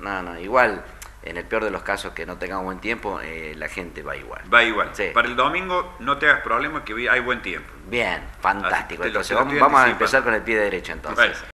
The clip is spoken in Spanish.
no, igual, en el peor de los casos que no tengamos buen tiempo, la gente va igual. Va igual. Sí. Para el domingo no te hagas problema que hay buen tiempo. Bien, fantástico. Así te lo Entonces estoy vamos a anticipando. empezar con el pie derecho entonces. Bueno.